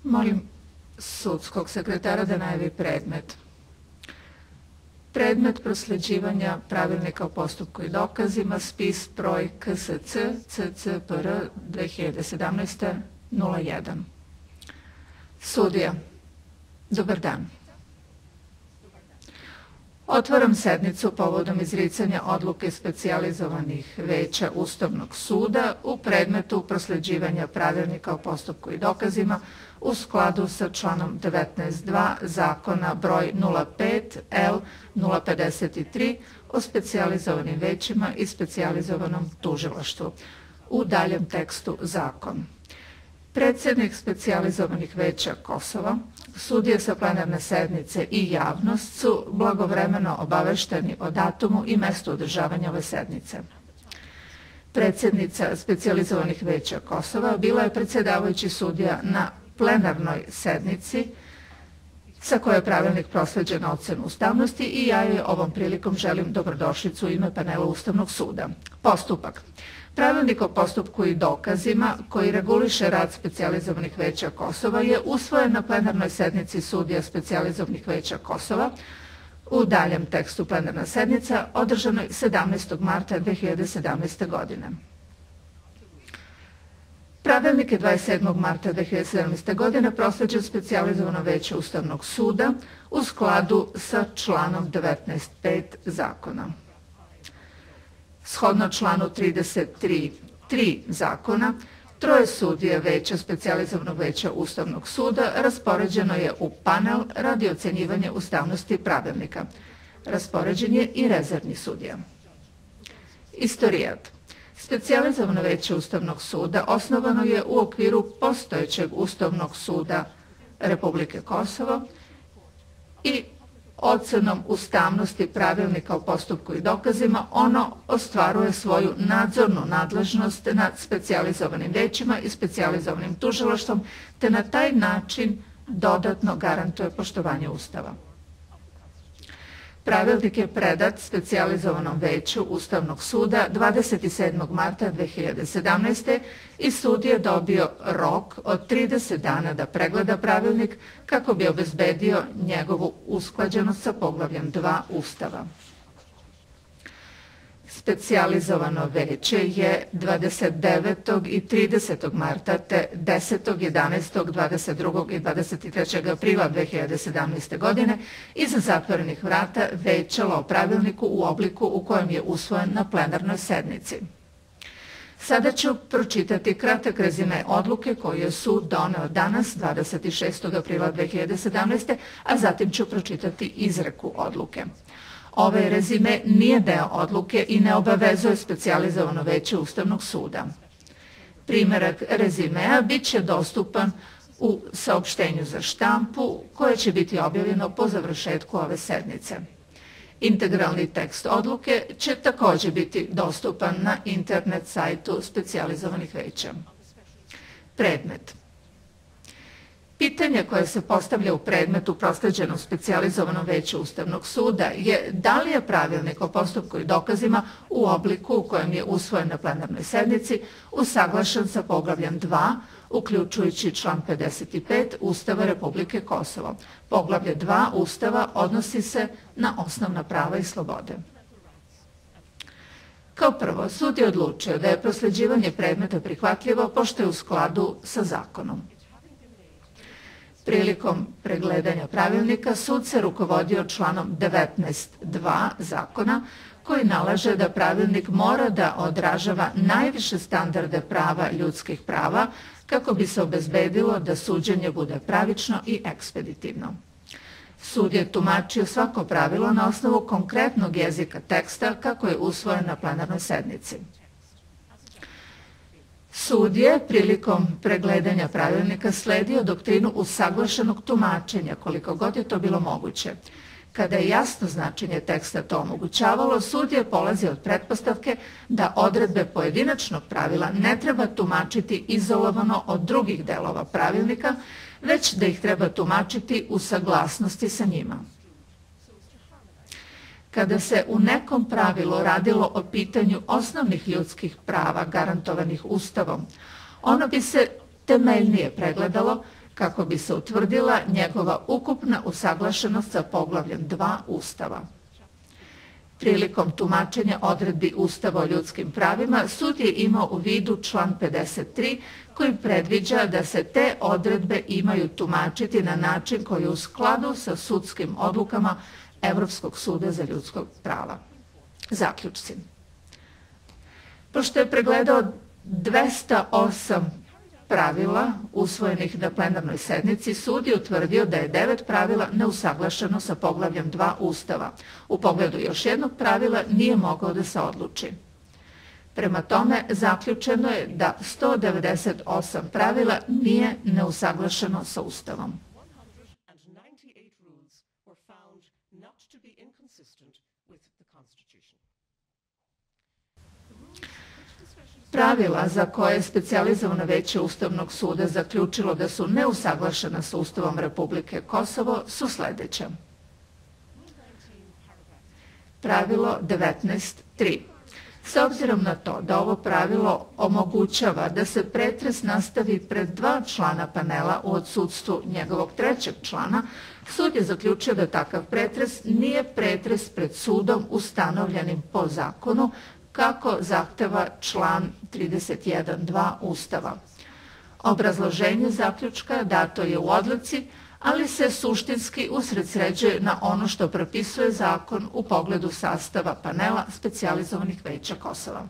Molim sudskog sekretara da najavi predmet. Predmet prosleđivanja pravilnika o postupku i dokazima, spis broj KSC CCPR 2017-01. Sudija, dobar dan. Otvaram sednicu povodom izricanja odluke specijalizovanih veća Ustavnog suda u predmetu prosleđivanja pravilnika o postupku i dokazima u skladu sa članom 19.2 zakona broj 05 L 053 o specijalizovanim većima i specijalizovanom tužilaštvu. U daljem tekstu zakon. Predsjednik specijalizovanih veća Kosova, sudije sa plenarne sednice i javnost su blagovremeno obavešteni o datumu i mestu održavanja ove sednice. Predsjednica specijalizovanih veća Kosova bila je predsjedavajući sudija na plenarnoj sednici sa kojoj je pravilnik prosleđen na ocenu ustavnosti i ja joj ovom prilikom želim dobrodošlicu u ime panela Ustavnog suda. Postupak. Pravilnik o postupku i dokazima koji reguliše rad specijalizovanih veća Kosova je usvojen na plenarnoj sednici sudija specijalizovanih veća Kosova u daljem tekstu plenarna sednica održanoj 17. marta 2017. godine. Pravilnik je 27. marta 2017. godine prosleđen specijalizovano veće Ustavnog suda u skladu sa članom 19.5 zakona. Shodno članu 33.3 zakona, troje sudija veća specijalizovanog veća Ustavnog suda raspoređeno je u panel radi ocenjivanja ustavnosti pravilnika. Raspoređen je i rezervni sudija. Istorijat. Specijalizovano veće Ustavnog suda osnovano je u okviru postojećeg Ustavnog suda Republike Kosovo i ocenom ustavnosti pravilnika o postupku i dokazima ono ostvaruje svoju nadzornu nadležnost nad specijalizovanim većima i specijalizovanim tužilaštvom te na taj način dodatno garantuje poštovanje Ustava. Pravilnik je predat specijalizovanom veću Ustavnog suda 27. marta 2017. i sud je dobio rok od 30 dana da pregleda pravilnik kako bi obezbedio njegovu usklađenost sa poglavljem 2 Ustava. Specijalizovano veće je 29. i 30. marta te 10., 11., 22. i 23. aprila 2017. godine iza zatvorenih vrata većalo o pravilniku u obliku u kojem je usvojen na plenarnoj sednici. Sada ću pročitati kratak rezime odluke koju je sud doneo danas, 26. aprila 2017. a zatim ću pročitati izreku odluke. Ovaj rezime nije deo odluke i ne obavezuje specijalizovano veće Ustavnog suda. Primerak rezimea bit će dostupan u saopštenju za štampu koje će biti objavljeno po završetku ove sednice. Integralni tekst odluke će također biti dostupan na internet sajtu specijalizovanih veća. Predmet. Pitanje koje se postavlja u predmetu prosleđenom specijalizovanom veću Ustavnog suda je da li je pravilnik o postupku i dokazima u obliku u kojem je usvojen na plenarnoj sednici usaglašen sa poglavljem 2, uključujući član 55 Ustava Republike Kosovo. Poglavlje 2 Ustava odnosi se na osnovna prava i slobode. Kao prvo, sud je odlučio da je prosleđivanje predmeta prihvatljivo pošto je u skladu sa zakonom. Prilikom pregledanja pravilnika sud se rukovodio članom 19.2 zakona koji nalaže da pravilnik mora da odražava najviše standarde prava ljudskih prava kako bi se obezbedilo da suđenje bude pravično i ekspeditivno. Sud je tumačio svako pravilo na osnovu konkretnog jezika teksta kako je usvojen na plenarnoj sednici. Sud je prilikom pregledanja pravilnika sledio doktrinu usaglašenog tumačenja koliko god je to bilo moguće. Kada je jasno značenje teksta to omogućavalo, sud je polazio od pretpostavke da odredbe pojedinačnog pravila ne treba tumačiti izolovano od drugih delova pravilnika, već da ih treba tumačiti u saglasnosti sa njima. Kada se u nekom pravilu radilo o pitanju osnovnih ljudskih prava garantovanih Ustavom, ono bi se temeljnije pregledalo kako bi se utvrdila njegova ukupna usaglašenost sa poglavljem 2 Ustava. Prilikom tumačenja odredbi Ustava o ljudskim pravima, sud je imao u vidu član 53 koji predviđa da se te odredbe imaju tumačiti na način koji je u skladu sa sudskim odlukama Evropskog suda za ljudska prava. Zaključci. Pošto je pregledao 208 pravila usvojenih na plenarnoj sednici, sud je utvrdio da je 9 pravila neusaglašeno sa poglavljem 2 Ustava. U pogledu još jednog pravila nije mogao da se odluči. Prema tome, zaključeno je da 198 pravila nije neusaglašeno sa Ustavom. Pravila za koje je specijalizovano veće Ustavnog suda zaključilo da su neusaglašena sa Ustavom Republike Kosovo su sledeća. Pravilo 19.3. S obzirom na to da ovo pravilo omogućava da se pretres nastavi pred 2 člana panela u odsudstvu njegovog 3. člana, sud je zaključio da takav pretres nije pretres pred sudom ustanovljenim po zakonu, kako zahteva član 31.2 Ustava. Obrazloženje zaključka dato je u odluci, ali se suštinski usredsređuje na ono što propisuje zakon u pogledu sastava panela specijalizovanih veća Kosova.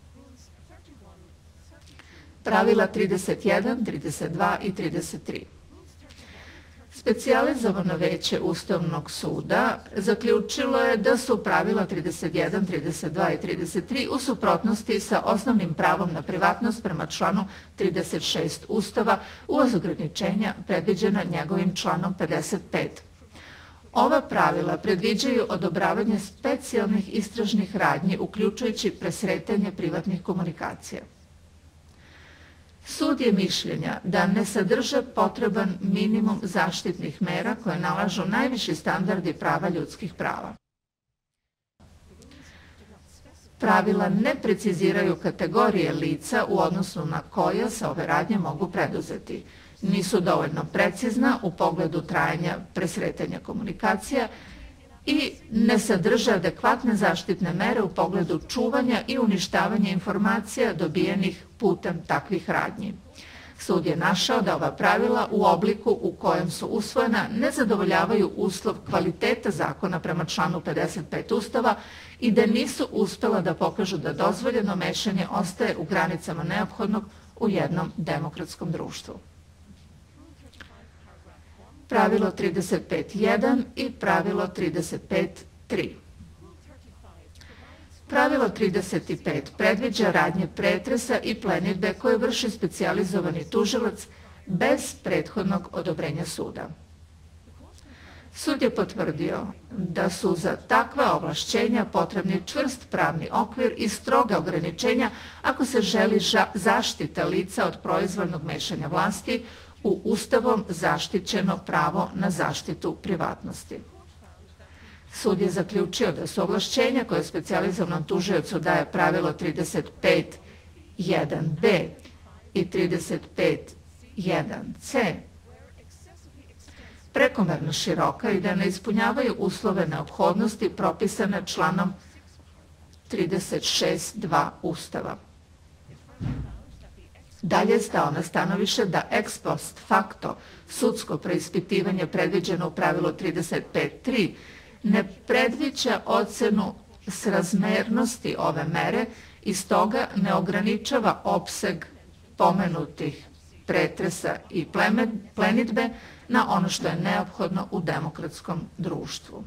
Pravila 31, 32 i 33. Specijalizovano veće Ustavnog suda zaključilo je da su pravila 31, 32 i 33 u suprotnosti sa osnovnim pravom na privatnost prema članu 36 Ustava uz ograničenja predviđena njegovim članom 55. Ova pravila predviđaju odobravanje specijalnih istražnih radnji, uključujući presretanje privatnih komunikacija. Sud je mišljenja da ne sadrže potreban minimum zaštitnih mera koje nalažu najviši standardi prava ljudskih prava. Pravila ne preciziraju kategorije lica u odnosu na koja se ove radnje mogu preduzeti. Nisu dovoljno precizna u pogledu trajanja presretanja komunikacija i ne sadrže adekvatne zaštitne mere u pogledu čuvanja i uništavanja informacija dobijenih putem takvih radnji. Sud je našao da ova pravila u obliku u kojem su usvojena ne zadovoljavaju uslov kvaliteta zakona prema članu 55 Ustava i da nisu uspela da pokažu da dozvoljeno mešanje ostaje u granicama neophodnog u jednom demokratskom društvu. Pravilo 35.1 i pravilo 35.3. Pravilo 35 predviđa radnje pretresa i plenidbe koje vrši specijalizovani tužilac bez prethodnog odobrenja suda. Sud je potvrdio da su za takva ovlašćenja potrebni čvrst pravni okvir i stroga ograničenja ako se želi zaštita lica od proizvoljnog mešanja vlasti u Ustavom zaštićeno pravo na zaštitu privatnosti. Sud je zaključio da su ovlašćenja koje specijalizovanom tužiocu daje pravilo 35.1b i 35.1c prekomerno široka i da ne ispunjavaju uslove neophodnosti propisane članom 36.2 Ustava. Dalje je stao na stanovište da ex post facto sudsko preispitivanje predviđeno u pravilu 35.3 ne predviđa ocenu srazmernosti ove mere i stoga ne ograničava opseg pomenutih pretresa i plenidbe na ono što je neophodno u demokratskom društvu.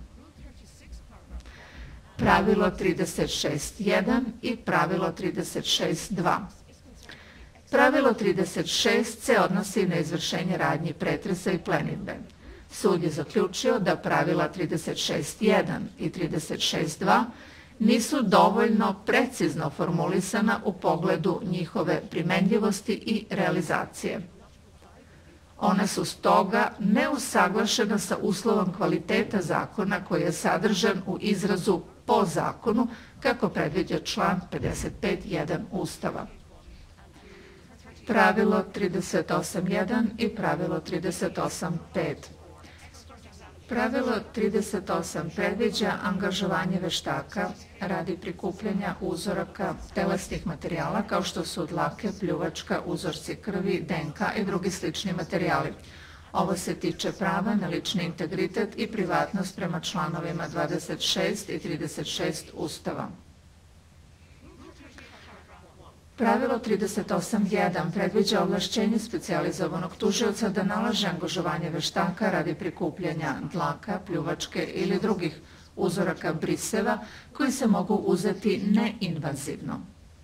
Pravilo 36.1 i pravilo 36.2. Pravilo 36 se odnosi na izvršenje radnji pretresa i plenidbe. Sud je zaključio da pravila 36.1 i 36.2 nisu dovoljno precizno formulisana u pogledu njihove primenljivosti i realizacije. One su stoga neusaglašena sa uslovom kvaliteta zakona koji je sadržan u izrazu po zakonu, kako predviđa član 55.1 Ustava. Pravilo 38.1 i pravilo 38.5. Pravilo 38 predviđa angažovanje veštaka radi prikupljanja uzoraka telesnih materijala kao što su dlake, pljuvačka, uzorci krvi, DNK i drugi slični materijali. Ovo se tiče prava na lični integritet i privatnost prema članovima 26 i 36 Ustava. Pravilo 38.1 predviđa ovlašćenje specijalizovanog tužioca da nalaže angažovanje veštaka radi prikupljanja dlaka, pljuvačke ili drugih uzoraka briseva koji se mogu uzeti neinvazivno.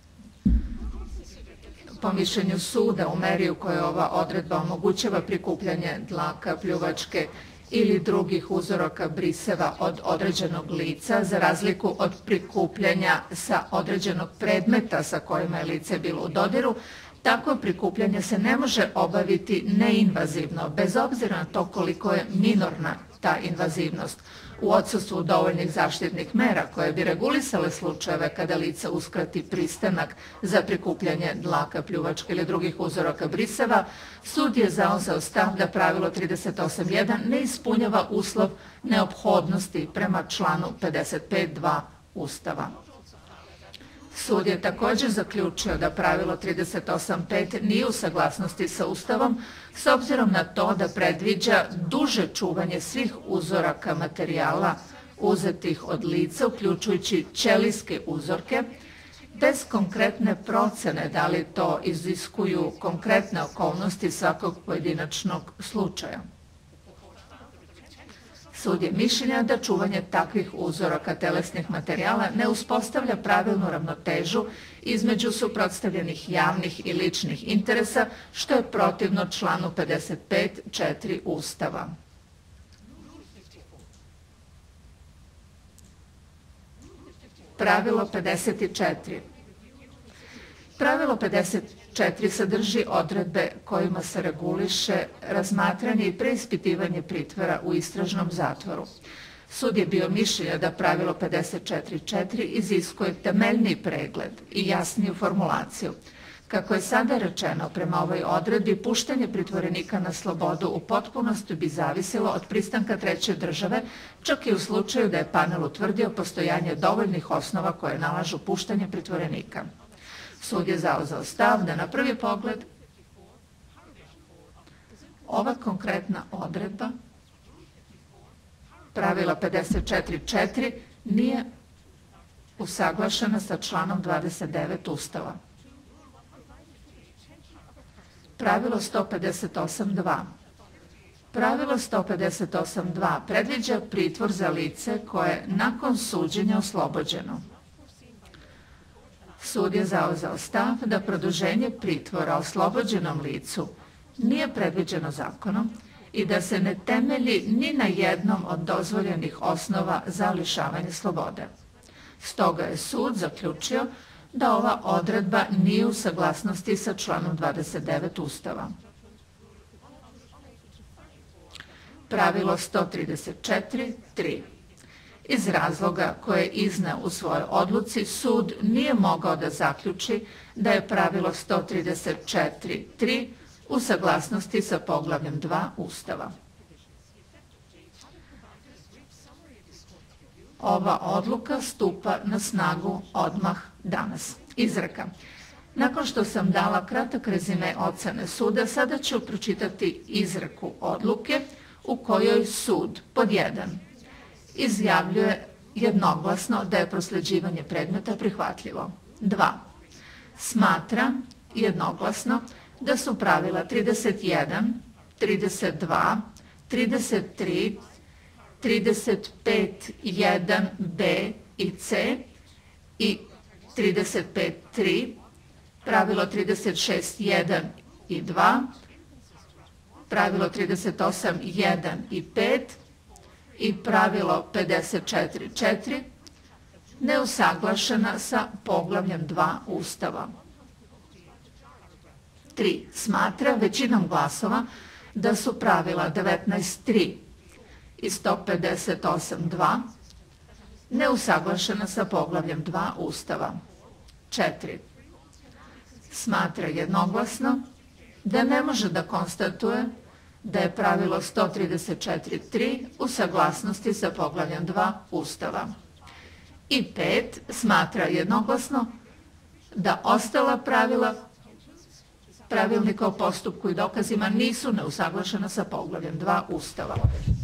Po mišljenju suda, u meri u kojoj ova odredba omogućava prikupljanje dlaka, pljuvačke ili drugih uzoraka briseva od određenog lica, za razliku od prikupljanja sa određenog predmeta sa kojima je lice bilo u dodiru, takvo prikupljanje se ne može obaviti neinvazivno, bez obzira na to koliko je minorna ta invazivnost. U odsustvu dovoljnih zaštitnih mera koje bi regulisale slučajeve kada lice uskrati pristanak za prikupljanje dlaka, pljuvačke ili drugih uzoraka briseva, sud je zauzeo stav da pravilo 38.1 ne ispunjava uslov neophodnosti prema članu 55.2 Ustava. Sud je također zaključio da pravilo 38.5 nije u saglasnosti sa Ustavom s obzirom na to da predviđa duže čuvanje svih uzoraka materijala uzetih od lica, uključujući ćelijske uzorke, bez konkretne procene da li to iziskuju konkretne okolnosti svakog pojedinačnog slučaja. Sud je mišljenja da čuvanje takvih uzoraka telesnih materijala ne uspostavlja pravilnu ravnotežu između suprotstavljenih javnih i ličnih interesa, što je protivno članu 55.4 Ustava. Pravilo 54. Pravilo 54 sadrži odredbe kojima se reguliše razmatranje i preispitivanje pritvora u istražnom zatvoru. Sud je bio mišljenja da pravilo 54.4 iziskuje temeljni pregled i jasniju formulaciju. Kako je sada rečeno, prema ovoj odredbi, puštanje pritvorenika na slobodu u potpunosti bi zavisilo od pristanka treće države, čak i u slučaju da je panel utvrdio postojanje dovoljnih osnova koje nalažu puštanje pritvorenika. Sud je zauzeo stav da na prvi pogled ova konkretna odredba pravila 54.4 nije usaglašena sa članom 29 Ustava. Pravilo 158.2. Pravilo 158.2 predviđa pritvor za lice koje je nakon suđenja oslobođeno. Sud je zauzeo stav da produženje pritvora oslobođenom licu nije predviđeno zakonom i da se ne temelji ni na jednom od dozvoljenih osnova za lišavanje slobode. Stoga je sud zaključio da ova odredba nije u saglasnosti sa članom 29 Ustava. Pravilo 134.3. Iz razloga koje je izneo u svojoj odluci, sud nije mogao da zaključi da je pravilo 134.3 u saglasnosti sa poglavljem 2 Ustava. Ova odluka stupa na snagu odmah danas. Izreka. Nakon što sam dala kratak rezime ocene suda, sada ću pročitati izreku odluke u kojoj sud pod 1 izjavljuje jednoglasno da je prosljeđivanje predmeta prihvatljivo. 2. Smatra jednoglasno da su pravila 31, 32, 33, 35.1b i c i 35.3, pravilo 36.1 i 2, pravilo 38.1 i 5 i pravilo 54.4 neusaglašena sa poglavljem 2 Ustava. 3. Smatra većinom glasova da su pravila 19.3 i 158.2 neusaglašena sa poglavljem 2 Ustava. 4. Smatra jednoglasno da ne može da konstatuje da je pravilo 134.3 u saglasnosti sa poglavljem 2 Ustava. I 5. Smatra jednoglasno da ostala pravila Pravilnika o postupku i dokazima nisu neusaglašena sa poglavljem 2 Ustava.